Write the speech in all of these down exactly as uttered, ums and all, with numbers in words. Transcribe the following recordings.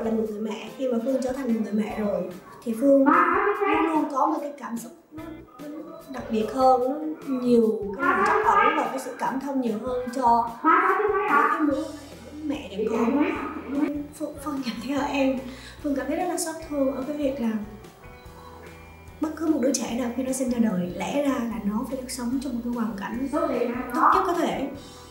là một người mẹ, khi mà Phương trở thành một người mẹ rồi thì Phương luôn luôn có một cái cảm xúc nó, nó đặc biệt hơn, nó nhiều cái lòng trắc ẩn và cái sự cảm thông nhiều hơn cho cái mối mẹ đẹp con. Phương, Phương cảm thấy ở em, Phương cảm thấy rất là xót thương ở cái việc là bất cứ một đứa trẻ nào khi nó sinh ra đời lẽ ra là nó phải được sống trong một cái hoàn cảnh tốt nhất có thể.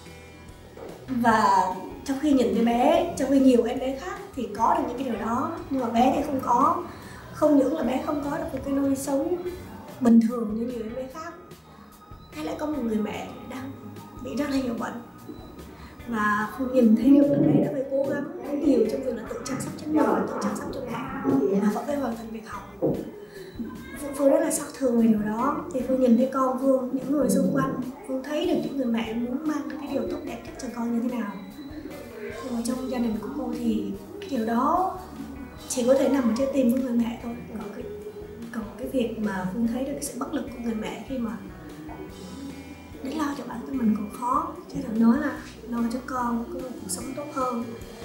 Và trong khi nhìn cái bé, trong khi nhiều em bé khác thì có được những cái điều đó, nhưng mà bé thì không có. Không những là bé không có được một cái nuôi sống bình thường như nhiều em bé khác, hay lại có một người mẹ đang bị rất là nhiều bệnh. Và Phương nhìn thấy được là bé đã phải cố gắng rất nhiều trong việc là tự chăm sóc chính mình và tự chăm sóc cho mẹ, và vẫn phải hoàn thành việc học. Phương, Phương rất là xót thương về điều đó. Thì Phương nhìn thấy con Phương, những người xung quanh, Phương thấy được những người mẹ muốn mang cái điều tốt đẹp nhất cho con như thế nào. Nhưng mà trong gia đình của cô thì cái điều đó chỉ có thể nằm ở trái tim của người mẹ thôi. Còn cái, còn cái việc mà Phương thấy được cái sự bất lực của người mẹ khi mà để lo cho bản thân mình còn khó, chứ đừng nói là lo cho con có một cuộc sống tốt hơn.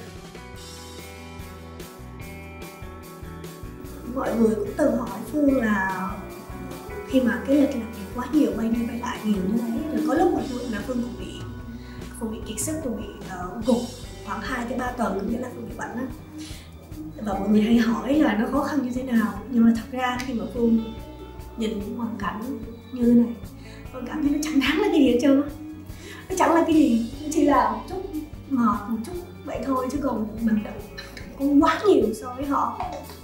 Mọi người cũng từng hỏi Phương là khi mà cái lịch làm việc quá nhiều, bay đi bay lại nhiều như thế, rồi có lúc mà Phương là Phương cũng bị Phương bị kiệt sức, Phương bị uh, gục khoảng hai tới ba tuần, có nghĩa là Phương bị bệnh á. Và mọi người hay hỏi là nó khó khăn như thế nào, nhưng mà thật ra khi mà Phương nhìn những hoàn cảnh như thế này, Phương cảm thấy nó chẳng đáng là cái gì hết trơn á. Nó chẳng là cái gì, nó chỉ là một chút ngọt, một chút vậy thôi, chứ còn mình đã cũng quá nhiều so với họ.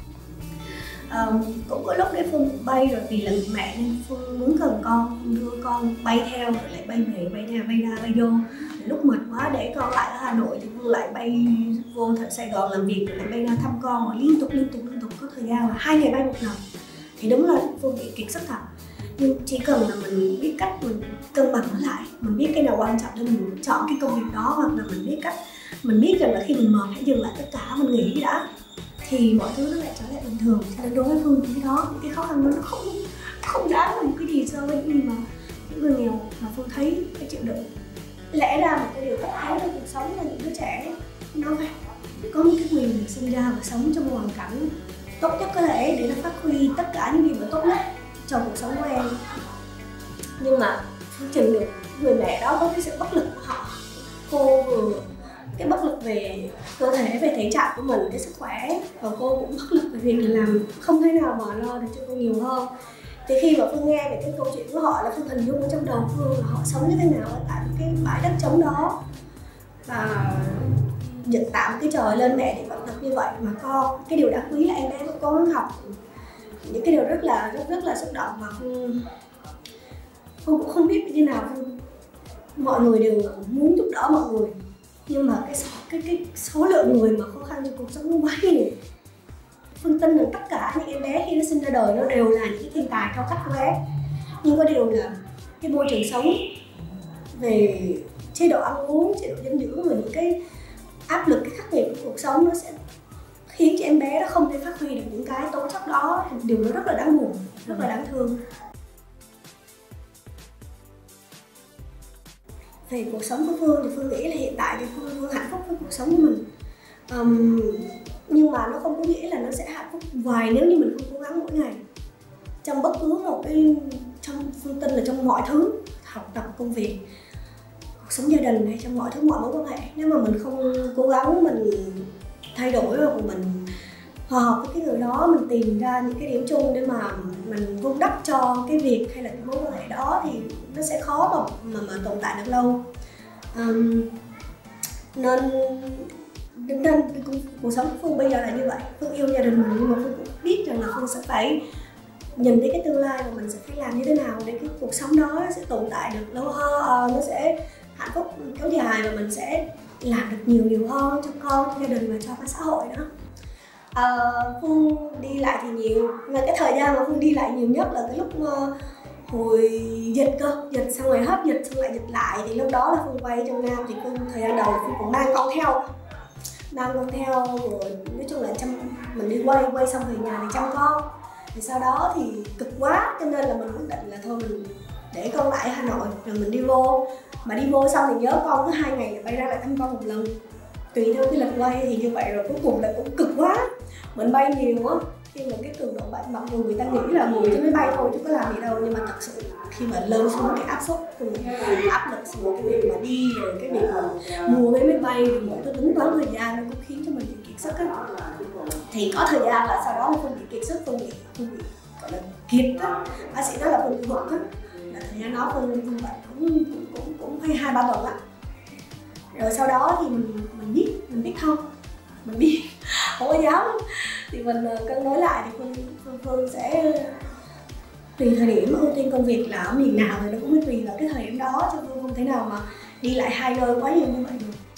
Um, cũng có lúc để Phương bay rồi, vì là người mẹ nên Phương muốn cần con, Phương đưa con bay theo rồi lại bay về, bay ra, bay ra, bay vô. Lúc mệt quá để con lại ở Hà Nội thì Phương lại bay vô Sài Gòn làm việc rồi lại bay ra thăm con, rồi liên tục liên tục liên tục có thời gian là hai ngày bay một lần. Thì đúng là Phương bị kiệt sức thật. Nhưng chỉ cần là mình biết cách mình cân bằng nó lại, mình biết cái nào quan trọng để mình chọn cái công việc đó, hoặc là mình biết cách, mình biết rằng là khi mình mệt hãy dừng lại tất cả, mình nghỉ đã, thì mọi thứ nó lại trở lại bình thường. Cho nên đối với Phương cái đó, những cái khó khăn đó nó không không đáng là một cái gì so với những gì mà những người nghèo mà Phương thấy phải chịu đựng. Lẽ ra một cái điều tất yếu trong cuộc sống là những đứa trẻ nó phải có một cái quyền được sinh ra và sống trong một hoàn cảnh tốt nhất có thể để nó phát huy tất cả những gì mà tốt nhất trong cuộc sống của em. Nhưng mà Phương trình được người mẹ đó có cái sự bất lực của họ. Cô vừa cái bất lực về cơ thể, về thể trạng của mình, cái sức khỏe, và cô cũng bất lực về việc làm không thể nào mà lo được cho cô nhiều hơn. Thì khi mà Phương nghe về cái câu chuyện của họ là Phương hình dung ở trong đầu Phương là họ sống như thế nào ở tại cái bãi đất trống đó, và dựng tạm cái trời lên mẹ thì vẫn thật như vậy mà con, cái điều đáng quý là em bé vẫn cố gắng học. Những cái điều rất là rất rất là xúc động, mà Phương Phương cũng không biết như thế nào. Phương, mọi người đều muốn giúp đỡ mọi người, nhưng mà cái cái cái số lượng người mà khó khăn trong cuộc sống nó quá nhiều. Phương tin rằng tất cả những em bé khi nó sinh ra đời nó đều là những thiên tài cao cấp của bé, nhưng có điều là cái môi trường sống, về chế độ ăn uống, chế độ dinh dưỡng, và những cái áp lực, cái khắc nghiệt của cuộc sống nó sẽ khiến cho em bé nó không thể phát huy được những cái tố chất đó. Điều đó rất là đáng buồn, rất là đáng thương. Về cuộc sống của Phương thì Phương nghĩ là hiện tại thì Phương, Phương hạnh phúc với cuộc sống của mình, um, nhưng mà nó không có nghĩa là nó sẽ hạnh phúc hoài nếu như mình không cố gắng mỗi ngày trong bất cứ một cái, trong Phương tin là trong mọi thứ, học tập, công việc, cuộc sống gia đình hay trong mọi thứ, mọi mối quan hệ, nếu mà mình không cố gắng mình thay đổi hoặc mình hòa hợp với cái người đó, mình tìm ra những cái điểm chung để mà mình vun đắp cho cái việc hay là cái mối quan hệ đó, thì nó sẽ khó mà mà, mà tồn tại được lâu. Um, nên nên cuộc, cuộc sống của Phương bây giờ là như vậy. Phương yêu gia đình mình, nhưng mà Phương cũng biết rằng là Phương sẽ phải nhìn thấy cái tương lai và mình sẽ phải làm như thế nào để cái cuộc sống đó sẽ tồn tại được lâu hơn, nó sẽ hạnh phúc kéo dài, và mình sẽ làm được nhiều điều hơn cho con, cho gia đình và cho cả xã hội nữa. À, Phương đi lại thì nhiều, và cái thời gian mà Phương đi lại nhiều nhất là cái lúc uh, hồi dịch cơ, dịch xong rồi hết dịch xong lại dịch lại, thì lúc đó là Phương quay trong Nam. Thì Phương thời gian đầu Phương cũng mang con theo, mang con theo rồi nói chung là chăm, mình đi quay quay xong về nhà thì chăm con. Thì sau đó thì cực quá cho nên là mình quyết định là thôi mình để con lại ở Hà Nội rồi mình đi vô. Mà đi vô xong thì nhớ con cứ hai ngày bay ra lại thăm con một lần, tùy theo cái lịch quay thì như vậy, rồi cuối cùng là cũng cực quá. Mình bay nhiều á, khi mà cái cường độ bay, mặc dù người ta nghĩ là ngồi trên máy bay thôi chứ có làm gì đâu, nhưng mà thật sự khi mà lên xuống cái áp suất, cái áp lực xuống cái việc mà đi, rồi cái việc mà mua vé máy bay, rồi mỗi cái tính toán thời gian nó cũng khiến cho mình bị kiệt sức á. Thì có thời gian là sau đó Phương bị kiệt sức, Phương bị, Phương bị gọi là kiệt á, bác sĩ nói là Phương bị gục á, là thời gian đó Phương Phương bệnh cũng cũng cũng cũng hay hai ba tuần á. Rồi sau đó thì mình mình biết mình biết không, mình biết không có dám, thì mình cân đối lại thì Phương Phương, Phương sẽ tùy thời điểm ưu tiên công việc là ở miền nào thì nó cũng tùy vào cái thời điểm đó, chứ Phương không thể nào mà đi lại hai nơi quá nhiều như vậy được.